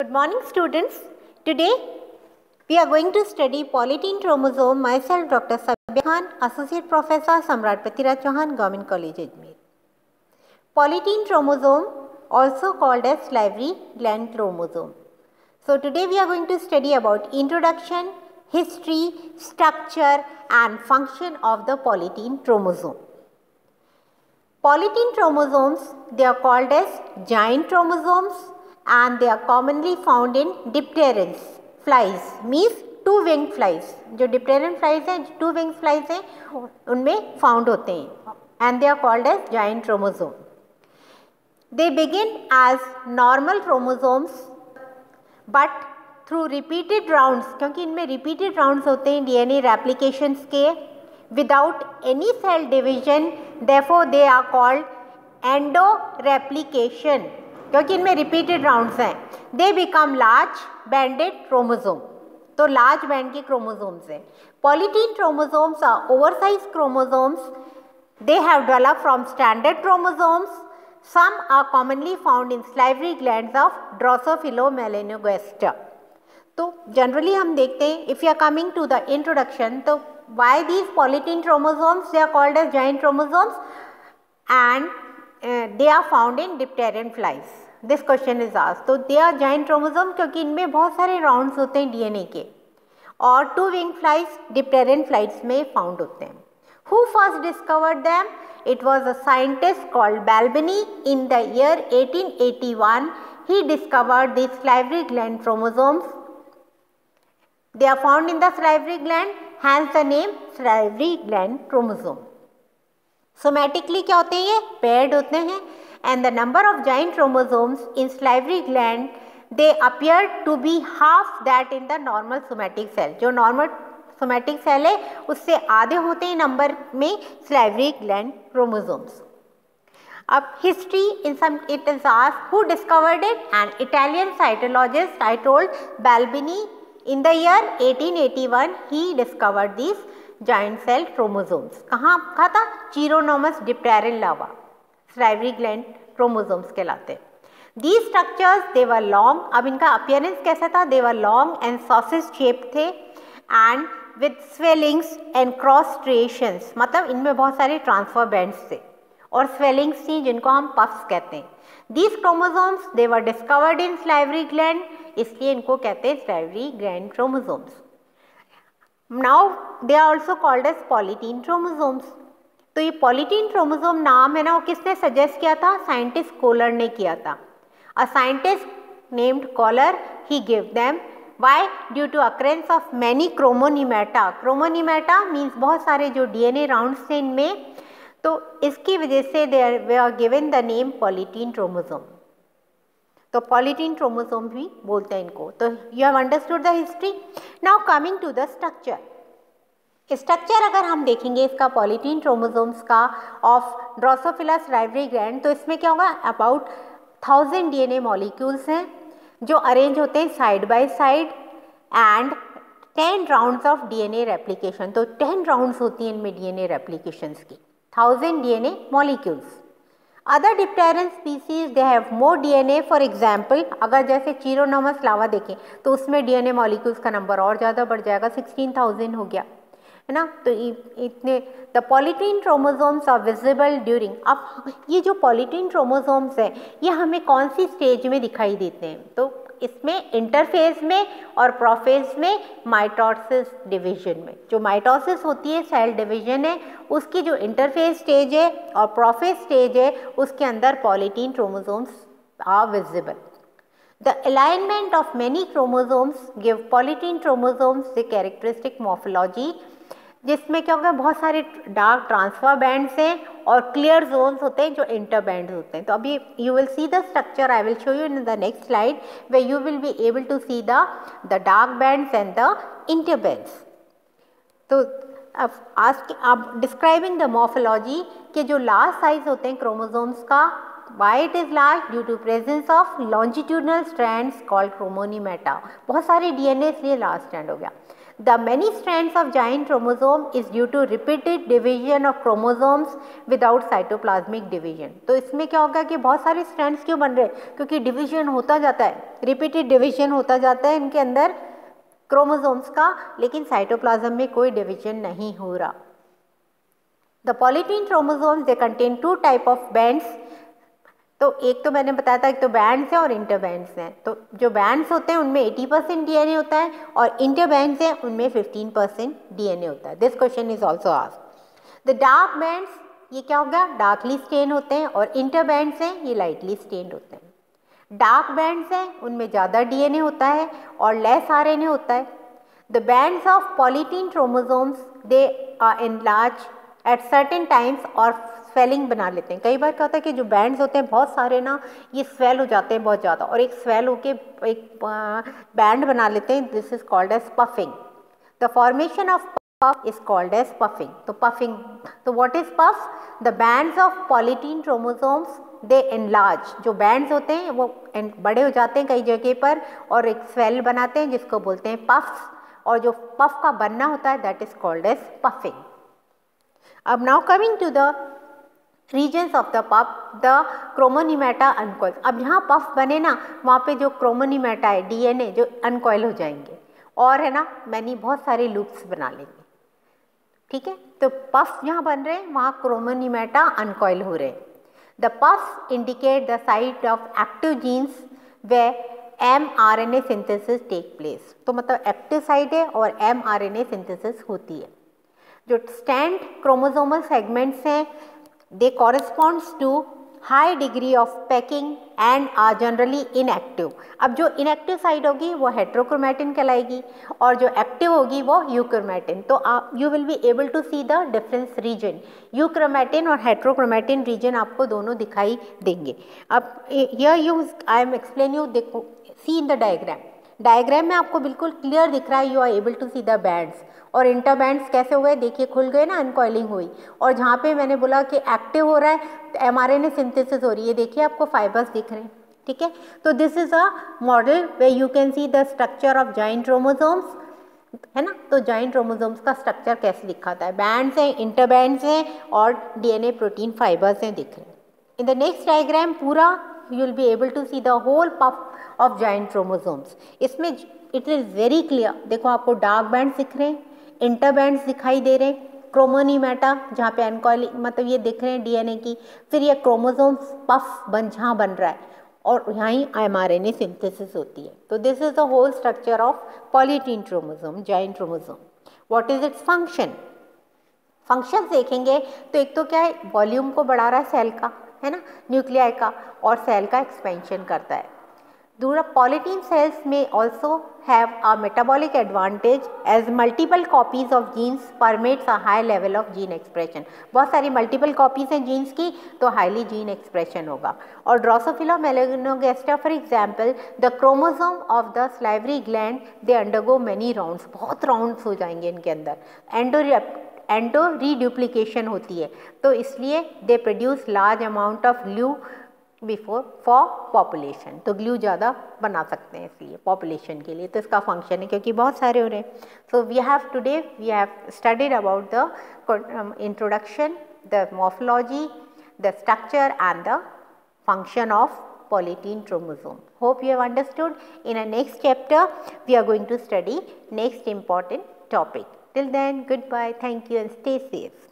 Good morning, students. Today we are going to study polytene chromosome. Myself, Dr. Sabia Khan, Associate Professor, Samrat Prithviraj Chauhan, Government College, Ajmer. Polytene chromosome, also called as salivary gland chromosome. So today we are going to study about introduction, history, structure and function of the polytene chromosome. Polytene chromosomes, they are called as giant chromosomes and they are commonly found in dipterans, flies, means two-winged flies. जो dipteran flies हैं, two-winged flies हैं, उनमें found होते हैं and they are called as giant chromosome. They begin as normal chromosomes but through repeated rounds, क्योंकि इनमें repeated rounds होते हैं DNA replications के, without any cell division, therefore they are called endoreplication, क्योंकि इनमें repeated rounds हैं. They become large banded chromosome. तो large band के chromosomes हैं. Polytene chromosomes are oversized chromosomes. They have developed from standard chromosomes. Some are commonly found in salivary glands of Drosophila melanogaster. तो generally हम देखते हैं, if you are coming to the introduction, तो why these polytene chromosomes, they are called as giant chromosomes and they are found in dipteran flies. This question is asked. तो they are giant chromosomes क्योंकि इनमें बहुत सारे rounds होते हैं DNA के और two wing flies dipteran flies में found होते हैं. Who first discovered them? It was a scientist called Balbini in the year 1881. He discovered these salivary gland chromosomes. They are found in the salivary gland, hence the name salivary gland chromosome. Somatically क्या होते हैं ये? Paired होते हैं and the number of giant chromosomes in salivary gland, they appear to be half that in the normal somatic cell. जो normal somatic cell है उससे आधे होते हैं नंबर में salivary gland chromosomes. अब history in some it is asked who discovered it? An Italian cytologist, I told, Balbini. In the year 1881 he discovered these giant cell chromosomes. कहाँ था? Chironomus dipteran larva, salivary gland chromosomes कहलाते. These structures they were long. अब इनका appearance कैसा था? They were long and sausage shaped थे and with swellings and cross striations. मतलब इनमें बहुत सारे transfer bands थे और swellings थी जिनको हम puffs कहते हैं. These chromosomes they were discovered in salivary gland, इसलिए इनको कहते हैं salivary gland chromosomes. Now they are also called as polytene chromosomes. तो ये polytene chromosome नाम है ना, वो किसने suggest किया था? Scientist Kohler ने किया था. A scientist named Kohler, he gave them. Why? Due to occurrence of many chromonemata. Chromonemata means बहुत सारे जो DNA rounds थे इनमें, तो इसकी वजह से they were given the name polytene chromosome. तो polytene chromosome भी बोलते हैं इनको. तो you have understood the history. Now coming to the structure. Structure अगर हम देखेंगे इसका polytene chromosomes का of Drosophila salivary gland, तो इसमें क्या होगा? About 1000 DNA molecules हैं जो अरेंज होते हैं side by side and 10 rounds of DNA replication. तो 10 राउंड्स होती हैं इनमें DNA रेप्लिकेशंस की. 1000 DNA molecules. Other dipteran species they have more DNA. For example, अगर जैसे Chironomus lava देखें तो उसमें DNA molecules का नंबर और ज़्यादा बढ़ जाएगा, 16,000 हो गया है ना. तो इतने the polytene chromosomes are visible during. अब ये जो polytene chromosomes है ये हमें कौन सी स्टेज में दिखाई देते हैं? तो इसमें इंटरफेज में और प्रोफेज में माइटोसिस डिवीजन में. जो माइटोसिस होती है सेल डिवीजन है उसकी जो इंटरफेज स्टेज है और प्रोफेज स्टेज है उसके अंदर polytene chromosomes are visible. The alignment of many chromosomes give polytene chromosomes the characteristic morphology, जिसमें क्या होगा? बहुत सारे डार्क ट्रांसफर बैंड्स हैं और क्लियर जोन्स होते हैं जो इंटर बैंड्स होते हैं. तो अभी you will see the structure. I will show you in the next slide where you will be able to see the dark bands and the inter bands. तो अब describing the morphology के जो last size होते हैं chromosomes का, why it is large? Due to presence of longitudinal strands called chromonemata. बहुत सारे DNA इसलिए लार्ज स्ट्रैंड हो गया. The many strands of giant chromosome is due to repeated division of chromosomes without cytoplasmic division. तो इसमें क्या होगा कि बहुत सारे strands क्यों बन रहे हैं, क्योंकि डिवीजन होता जाता है, रिपीटेड डिवीजन होता जाता है इनके अंदर क्रोमोसोम्स का, लेकिन साइटोप्लाज्म में कोई डिवीजन नहीं हो रहा. The polypeptide chromosomes they contain two type of bands. तो एक तो मैंने बताया था, एक तो बैंड्स है और इंटरबैंड्स हैं. तो जो बैंड्स होते हैं उनमें 80% डीएनए होता है और इंटरबैंड्स हैं उनमें 15% डीएनए होता है. This question is also asked. The dark bands ये क्या होगा, डार्कली स्टेन होते हैं, और इंटरबैंड्स हैं ये लाइटली स्टेन्ड होते हैं. डार्क बैंड्स हैं उनमें ज़्यादा डीएनए होता है और लेस आरएनए होता है. The bands of polytene chromosomes they are enlarge at certain times और स्वेलिंग बना लेते हैं. कई बार क्या होता है कि जो बैंड्स होते हैं बहुत सारे ना, ये स्वेल हो जाते हैं बहुत ज़्यादा, और एक स्वेल होके एक बैंड बना लेते हैं. This is called as puffing. The formation of puff is called as puffing. तो पफिंग, तो what is puff? The bands of polytene chromosomes they enlarge. जो बैंड्स होते हैं वो बड़े हो जाते हैं कई जगह पर और एक स्वेल बनाते हैं जिसको बोलते हैं पफ्स, और जो पफ का बनना होता है that is called as puffing. अब now coming to the regions of the puff, the chromonemata uncoil. अब जहाँ पफ बने ना वहाँ पे जो क्रोमोनीमेटा है, डीएनए जो अनकॉइल हो जाएंगे, और है ना मैंने बहुत सारे लूप्स बना लेंगे. ठीक है, तो पफ जहाँ बन रहे हैं वहाँ क्रोमोनीमेटा अनकॉइल हो रहे हैं. The puffs indicate the site of active genes where mRNA synthesis take place. तो मतलब एक्टिव साइट है और mRNA सिंथेसिस होती है. जो स्टैंड क्रोमोसोमल सेगमेंट्स हैं they corresponds to high degree of packing and are generally inactive. अब जो इनएक्टिव साइड होगी वो हेट्रोक्रोमैटिन कहलाएगी और जो एक्टिव होगी वो यूक्रोमैटिन. तो आप you will be able to see the difference region. Euchromatin और हेट्रोक्रोमैटिन रीजन आपको दोनों दिखाई देंगे. अब here you I am explain you, देखो सी इन द डायग्राम में आपको बिल्कुल क्लियर दिख रहा है. You are able to see the bands. और इंटरबैंड्स कैसे हुए, देखिए खुल गए ना, अनकॉइलिंग हुई. और जहाँ पे मैंने बोला कि एक्टिव हो रहा है तो mRNA सिंथेसिस हो रही है, देखिए आपको फाइबर्स दिख रहे हैं. ठीक है, तो this is a model where you can see the structure of joint chromosomes, है ना. तो जॉइंट क्रोमोसोम्स का स्ट्रक्चर कैसे दिखाता है, बैंड्स हैं, इंटरबैंड्स हैं और डीएनए प्रोटीन फाइबर्स हैं, दिख रहे हैं. इन द नेक्स्ट डायग्राम पूरा you will be able to see the whole puff of joint chromosomes. इसमें इट इज़ वेरी क्लियर. देखो आपको डार्क बैंड्स दिख रहे हैं, इंटरबैंड्स दिखाई दे रहे हैं, क्रोमोनीमेटा जहाँ पे अनकॉइलिंग मतलब ये दिख रहे हैं डीएनए की, फिर ये क्रोमोसोम्स पफ जहाँ बन रहा है और यहाँ ही mRNA सिंथेसिस होती है. तो this is the whole structure of polytene chromosome, joint chromosome. What is its function? Function देखेंगे तो एक तो क्या है, वॉल्यूम को बढ़ा रहा है सेल का, है ना, न्यूक्लियाई का, और सेल का एक्सपेंशन करता है. दूसरा polytene cells may also have a metabolic advantage as multiple copies of genes permits a high level of gene expression. बहुत सारी multiple copies हैं genes की तो highly gene expression होगा. और Drosophila melanogaster for example, the chromosome of the salivary gland they undergo many rounds. बहुत rounds हो जाएंगे इनके अंदर. एंडो रीड्यूप्लिकेशन होती है तो इसलिए they produce large amount of glue before for population. तो ग्लू ज़्यादा बना सकते हैं इसलिए पॉपुलेशन के लिए. तो इसका फंक्शन है क्योंकि बहुत सारे हो रहे हैं. So we have studied about the introduction, the morphology, the structure and the function of polytene chromosome. Hope you have understood. In a next chapter we are going to study next important topic. Till then, goodbye, thank you and stay safe.